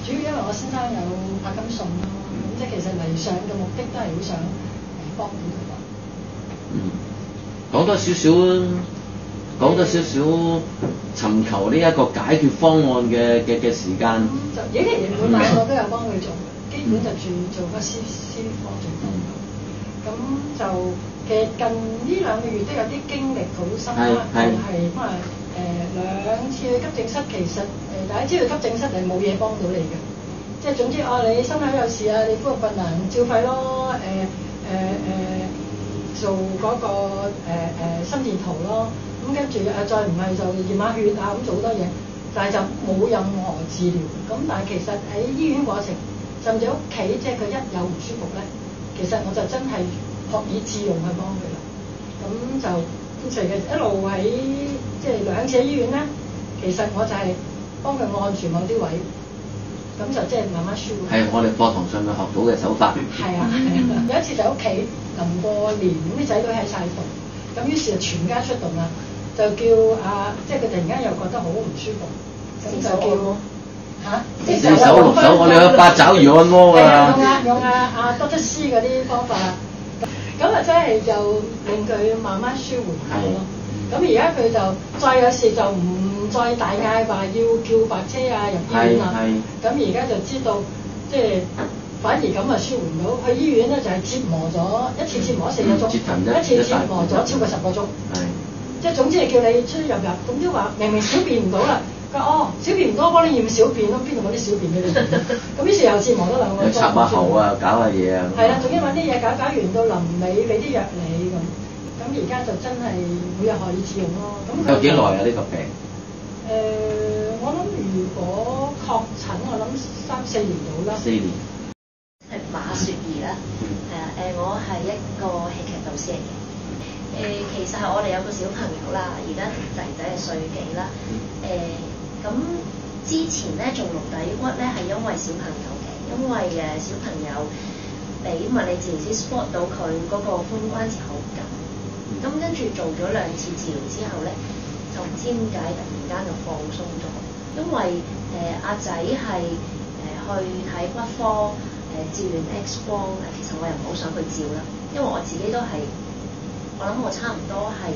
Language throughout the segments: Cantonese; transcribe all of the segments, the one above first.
主要因為我先生有柏金遜咯，咁即係其實嚟上嘅目的都係好想幫到佢咯。 講多少少尋求呢一個解決方案嘅時間。 就已經原本兩個都有幫佢做，基本就做個私科最多。咁就其實近呢2個月都有啲經歷好深刻，係2次去急症室，其實大家知道急症室係冇嘢幫到你嘅，即係總之你心口有事啊，你呼吸困難照肺咯，做嗰個心電圖咯，咁跟住再唔係就驗下血啊，咁做好多嘢，但係就冇任何治療。咁但係其實喺醫院過程，甚至屋企即係佢一有唔舒服咧，其實我就真係學以致用去幫佢啦。咁就其實一路喺即係2次喺醫院咧，其實我就係幫佢按住某啲位，咁就即係慢慢舒緩。 係我哋課堂上面學到嘅手法。係啊， 有一次就喺屋企臨過年，咁啲仔女喺晒度，咁於是就全家出動啦，就叫即係佢突然間又覺得好唔舒服，咁就叫即係4手6手， 我哋有8爪魚按摩㗎。 用Dr. C 嗰啲方法，咁啊真係就令佢慢慢舒緩下咯。咁而家佢就再有事就唔再大嗌話要叫白車啊入醫院啦。咁而家就知道即係反而咁啊舒緩到。去醫院咧就係折磨咗一次折磨4個鐘，一次折磨咗超過10個鐘。即係總之係叫你出入，總之話明小便唔到啦。小便唔多，幫你驗小便咯，邊度揾啲小便俾你？咁於是又折磨咗2個鐘。插下喉啊，搞下嘢啊。 係啦，總之揾啲嘢搞完到臨尾俾啲藥你咁。咁而家就真係每日學以致用咯。咁有幾耐啊？呢個病？ 我諗如果確診，我諗3-4年到啦。 4年。 係馬雪兒啦，我係一個戲劇導師嚟嘅。其實係我哋有個小朋友啦，而家仔仔係歲幾啦。咁之前咧做顱底骨咧係因為小朋友嘅，因為小朋友俾物理治療師 spot 到佢嗰個髖關節好緊，咁跟住做咗2次治療之後咧，就唔知點解突然間就放鬆咗，因為阿仔係去睇骨科照完 X 光，其實我又唔好想去照啦，因為我自己都係，我諗我差唔多係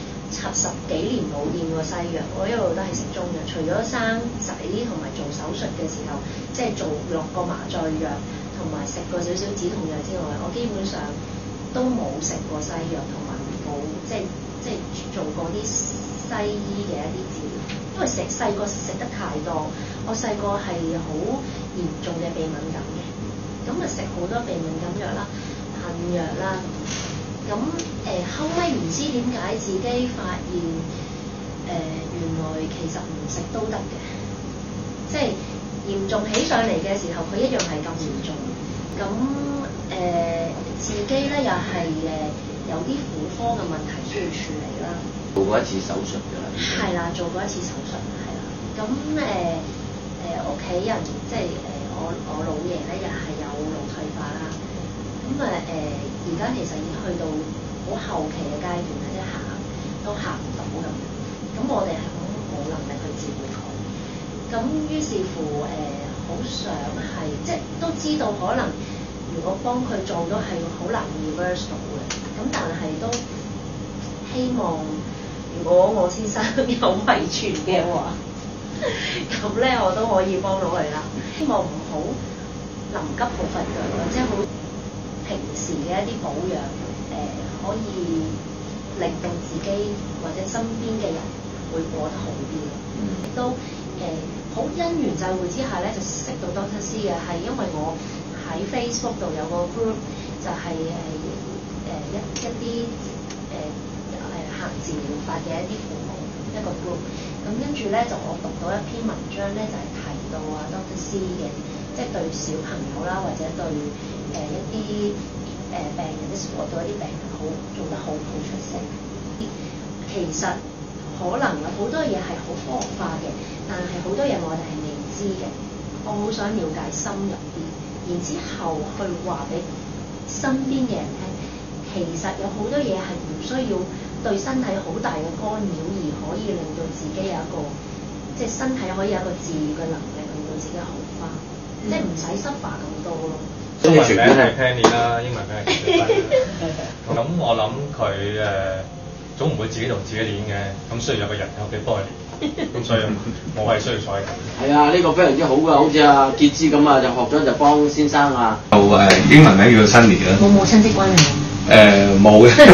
10幾年冇掂過西藥，我一路都係食中藥，除咗生仔同埋做手術嘅時候，即係落個麻醉藥同埋食過少少止痛藥之外，我基本上都冇食過西藥，同埋冇即係做過啲西醫嘅一啲治療，因為細個食得太多，我細個係好嚴重嘅鼻敏感嘅，咁啊食好多鼻敏感藥啦、噴藥啦。咁後尾唔知點解自己發現原來其實唔食都得嘅，即係嚴重起上嚟嘅時候，佢一樣係咁嚴重。咁自己咧又係有啲婦科嘅問題需要處理啦。 做過1次手術㗎啦。 係啦，做過1次手術係啦。咁屋企人即係我老爺咧又係有腦退化啦。咁而家其實已經去到好後期嘅階段啦，即係行都行唔到咁。咁我哋係冇能力去照顧佢。咁於是乎好想係即係都知道可能如果幫佢做都係好難 reverse 到嘅。咁但係都希望如果我先生有遺傳嘅話，咁咧我都可以幫到佢啦。希望唔好臨急抱佛腳咯，即係好平時嘅一啲保養，可以令到自己或者身邊嘅人會過得好啲咯。亦都好因緣際會之下咧，就識到 Dr. C 嘅，係因為我喺 Facebook 度有個 group，就係一啲行治療法嘅一啲父母一個 group。咁跟住咧就我讀到一篇文章咧，就係提到Dr. C 嘅，即係對小朋友啦，或者對一啲病人啲 support 到一啲病人做得好出色。其實可能有好多嘢係好科學化嘅，但係好多嘢我哋係未知嘅。我好想了解深入啲，然之後去話俾身邊嘅人聽。其實有好多嘢係唔需要對身體好大嘅干擾，而可以令到自己有一個即係身體可以有一個治癒嘅能力，令到自己好返。 即係唔使suffer咁多咯。 中文名係 Penny 啦，英文名係 Penny。咁我諗佢總唔會自己同自己練嘅，咁需要有個人喺屋企幫佢練，咁所以我係需要坐喺度。 係啊，呢個非常之好噶，好似阿傑之咁啊，就學咗就幫先生啊。 就英文名叫 Sunny 啦。 冇親戚關係。 冇嘅。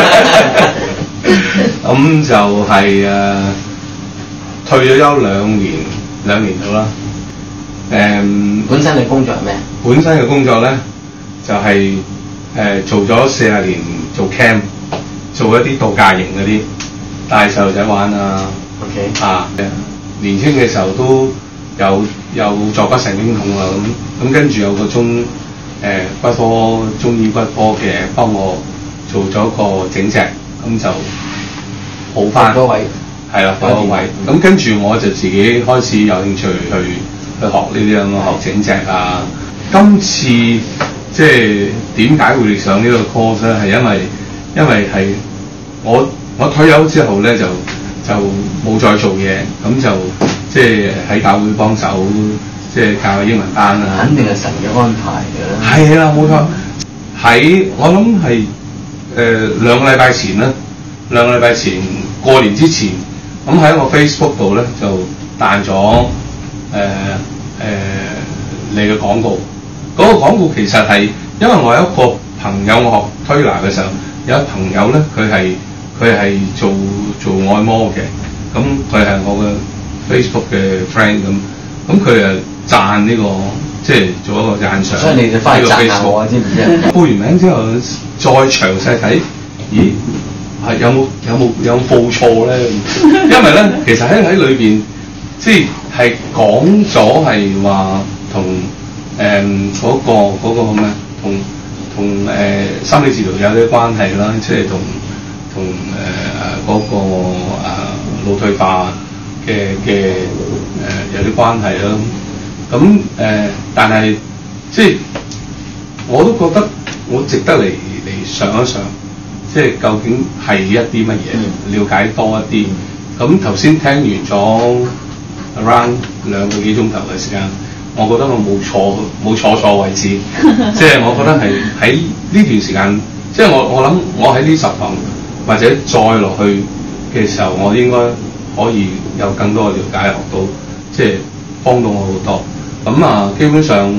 咁就係退咗休2年到啦。 本身嘅工作係咩？ 本身嘅工作咧就係、做咗40年做 camp， 做一啲度假營嗰啲，帶細路仔玩啊。 OK。 啊，年輕嘅時候都有坐骨神經痛啊咁跟住有個骨科中醫骨科嘅幫我做咗個整脊，咁就好翻。 多位。係啦， 多位。咁跟住我就自己開始有興趣去學呢啲咁學整脊啊。今次即係點解會上呢個 course 咧？係因為係我退休之後咧就冇再做嘢，咁就即係喺教會幫手，即係教英文班啊。 肯定係神嘅安排嘅。 係啦，冇錯。喺我諗係2個禮拜前啦，2個禮拜前過年之前，咁喺我 Facebook 度咧就彈咗你嘅廣告。嗰個廣告其實係因為我有一個朋友，我學推拿嘅時候，有一個朋友咧，佢係做按摩嘅，咁佢係我嘅 Facebook 嘅 friend 咁佢讚呢個即係做一個讚賞。 所以你就翻去讚下我知唔知？ 報完名之後再詳細睇，咦係有冇報錯咧？因為咧其實喺裏邊即係講咗係話同嗰個咩同心理治療有啲關係啦，即係同嗰個腦退化嘅有啲關係啦。咁但係即係我都覺得我值得嚟上一上，即係究竟係一啲乜嘢，了解多一啲。咁頭先聽完咗 around 2個幾鐘頭嘅時間。我覺得我冇坐錯位置，即係我覺得係喺呢段時間，即係我諗我喺呢10堂或者再落去嘅時候，我應該可以有更多嘅了解，學到即係幫到我好多。咁啊，基本上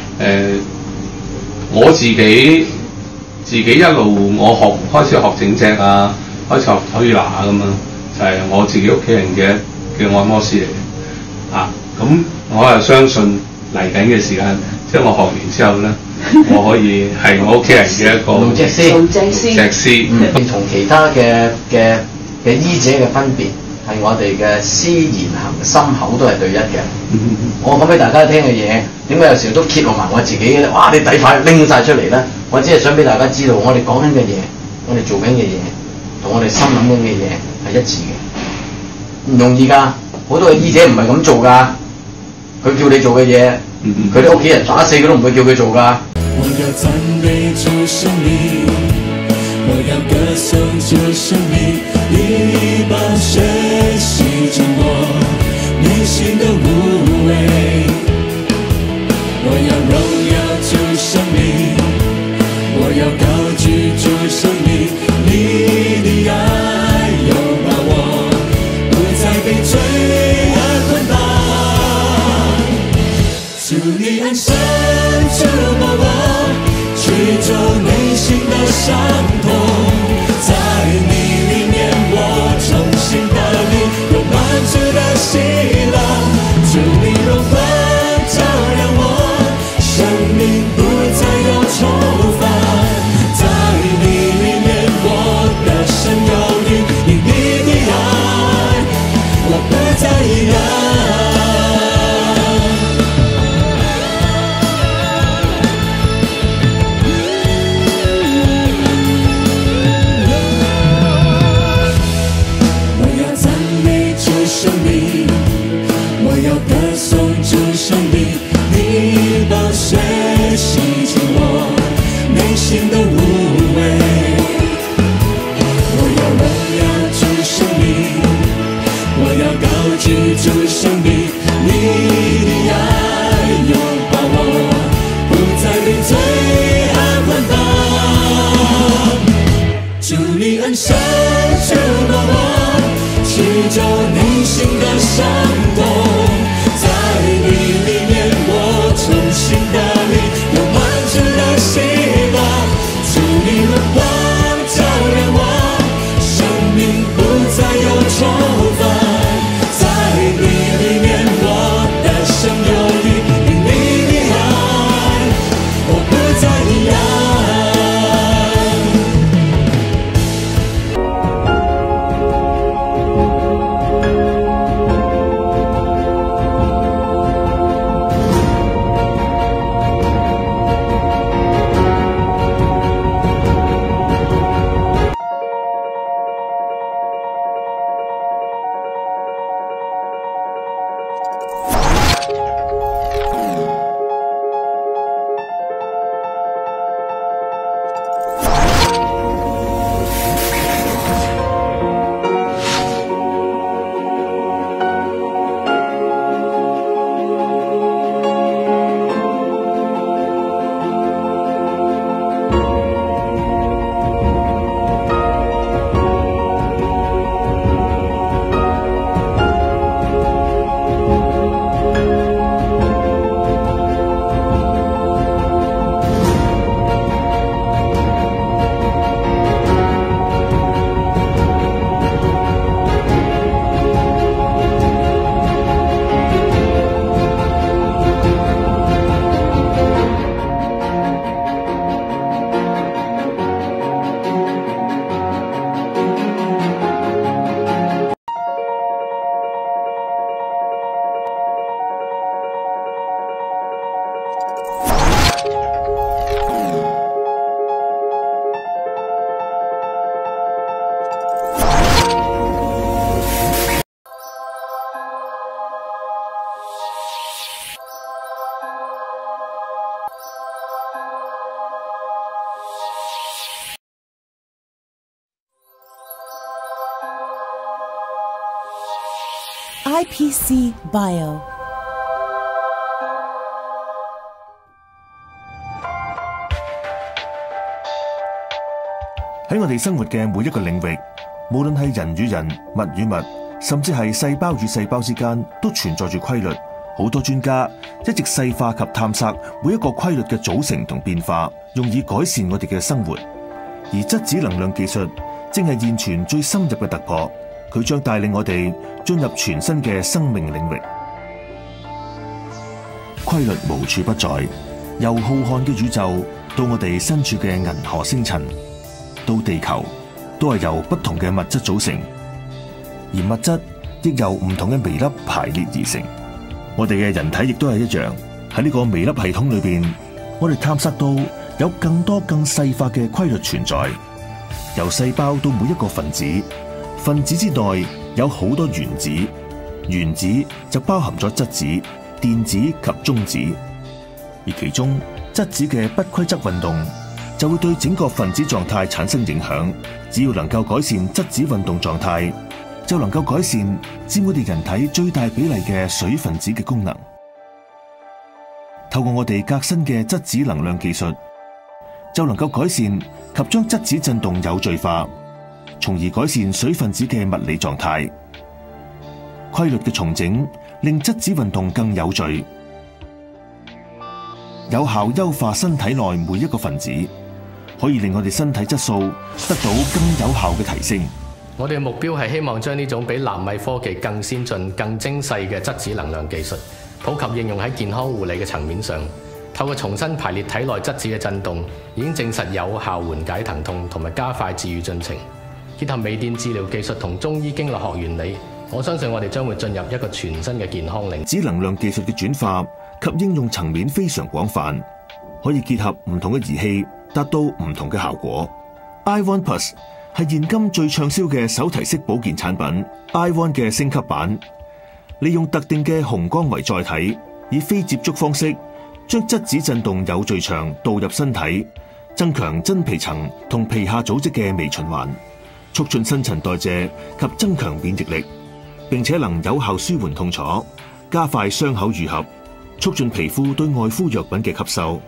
我自己一路我開始學整脊啊，開始學推拿咁啊，就係我自己屋企人嘅按摩師嚟嘅啊。咁我又相信嚟緊嘅時間，即係我學完之後咧，我可以係我屋企人嘅一個路脊師。同其他嘅醫者嘅分別係我哋嘅思言行心口都係對一嘅。我講俾大家聽嘅嘢，點解有時候都揭露埋我自己咧？哇！啲底牌拎晒出嚟咧，我只係想俾大家知道，我哋講緊嘅嘢，我哋做緊嘅嘢，同我哋心諗緊嘅嘢係一致嘅，唔容易㗎。好多嘅醫者唔係咁做㗎。佢叫你做嘅嘢，佢啲屋企人打死佢都唔會叫佢做㗎。 我要讚美主生命，我要歌頌主生命，一把血洗淨我內心的污穢。我要榮耀主生命，我要高舉主生命，你的愛擁抱我，不再被罪惡捆綁。主你安神觸摸我，驅走內心的傷痛，在你裡面我触摸我，去找内心的伤痛。在你里面，我重新打理，有满足的希望。主你的光照亮我，生命不再有愁烦。在你里面，我的生有意，因你的爱，我不再一样。 IPC Bio。 喺我哋生活嘅每一個領域，無論係人與人、物與物，甚至係細胞與細胞之間，都存在住規律。好多專家一直細化及探索每一個規律嘅組成同變化，用以改善我哋嘅生活。而質子能量技術正係現存最深入嘅突破，佢將帶領我哋進入全新嘅生命領域。規律無處不在，由浩瀚嘅宇宙到我哋身處嘅銀河星塵，到地球，都係由不同嘅物質組成，而物質亦由唔同嘅微粒排列而成。我哋嘅人體亦都係一樣，喺呢個微粒系統裏邊，我哋探索到有更多更細化嘅規律存在，由細胞到每一個分子，分子之內有好多原子，原子就包含咗質子、電子及中子，而其中質子嘅不規則運動就會對整個分子狀態產生影響。只要能夠改善質子運動狀態，就能夠改善佔我哋人體最大比例嘅水分子嘅功能。透過我哋革新嘅質子能量技術，就能夠改善及將質子振動有序化，從而改善水分子嘅物理狀態。規律嘅重整令質子運動更有序，有效優化身體內每一個分子，可以令我哋身體質素得到更有效嘅提升。 我哋嘅目標係希望將呢種比納米科技更先進、更精細嘅質子能量技術普及應用喺健康護理嘅層面上。透過重新排列體內質子嘅震動，已經證實有效緩解疼痛同埋加快治癒進程。結合微電治療技術同中醫經絡學原理，我相信我哋將會進入一個全新嘅健康領域。 質子能量技術嘅轉化及應用層面非常廣泛，可以結合唔同嘅儀器，達到唔同嘅效果。iOne Plus 係現今最暢銷嘅手提式保健產品 ，iOne 嘅升級版，利用特定嘅紅光為載體，以非接觸方式將質子振動有序場導入身體，增強真皮層同皮下組織嘅微循環，促進新陳代謝及增強免疫力，並且能有效舒緩痛楚，加快傷口愈合，促進皮膚對外敷藥品嘅吸收。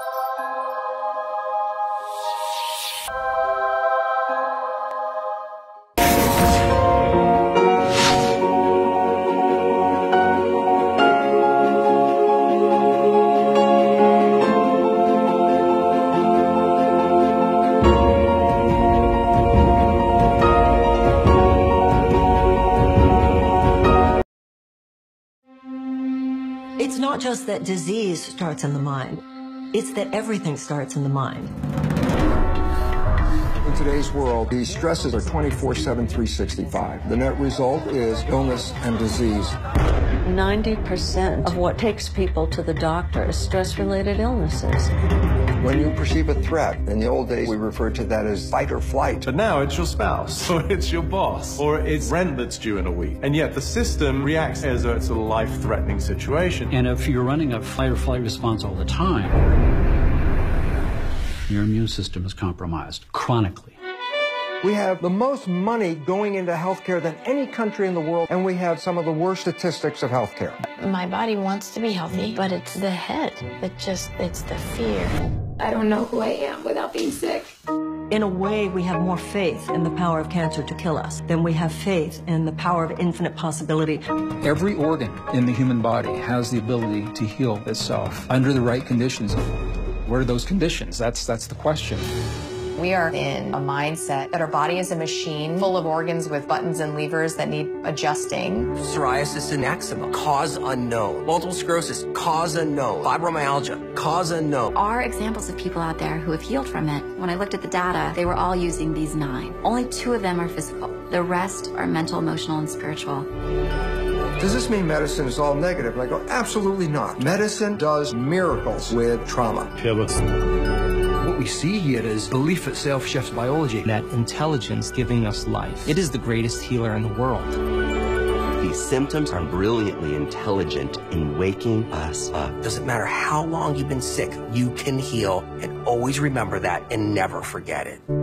it's not just that disease starts in the mind, it's that everything starts in the mind. In today's world, these stresses are 24/7, 365. The net result is illness and disease. 90% of what takes people to the doctor is stress-related illnesses. When you perceive a threat, in the old days we referred to that as fight or flight. But now it's your spouse, or it's your boss, or it's rent that's due in a week. And yet the system reacts as though it's a life-threatening situation. And if you're running a fight or flight response all the time, your immune system is compromised chronically. We have the most money going into healthcare than any country in the world, and we have some of the worst statistics of healthcare. My body wants to be healthy, but it's the head it's the fear. I don't know who I am without being sick. In a way, we have more faith in the power of cancer to kill us than we have faith in the power of infinite possibility. Every organ in the human body has the ability to heal itself under the right conditions. What are those conditions? That's the question. We are in a mindset that our body is a machine full of organs with buttons and levers that need adjusting. Psoriasis and eczema, cause unknown. Multiple sclerosis, cause unknown. Fibromyalgia, cause unknown. There are examples of people out there who have healed from it. When I looked at the data, they were all using these 9. Only 2 of them are physical. The rest are mental, emotional, and spiritual. Does this mean medicine is all negative? And I go, absolutely not. Medicine does miracles with trauma. What we see here is belief itself shifts biology. That intelligence giving us life. It is the greatest healer in the world. These symptoms are brilliantly intelligent in waking us up. Doesn't matter how long you've been sick, you can heal. And always remember that and never forget it.